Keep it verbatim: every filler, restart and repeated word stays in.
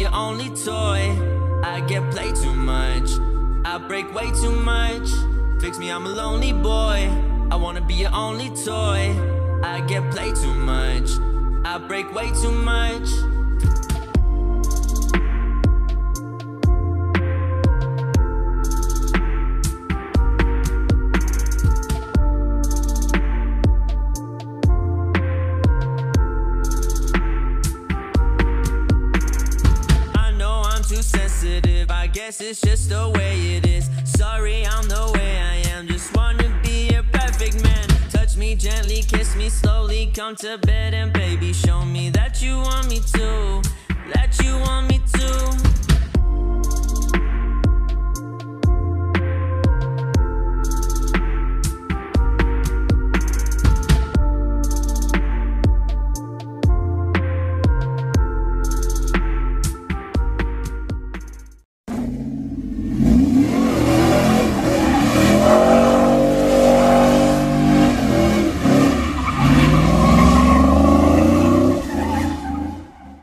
your only toy. I get played too much, I break way too much. Fix me, I'm a lonely boy. I wanna be your only toy. I get played too much, I break way too much. Sensitive, I guess it's just the way it is. Sorry, I'm the way I am. Just wanna be a perfect man. Touch me gently, kiss me slowly, come to bed and baby, show me that you want me to.